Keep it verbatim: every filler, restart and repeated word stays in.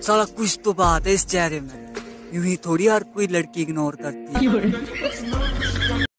साला कुछ तो बात है इस चेहरे में, यूं ही थोड़ी हर कोई लड़की इग्नोर करती है।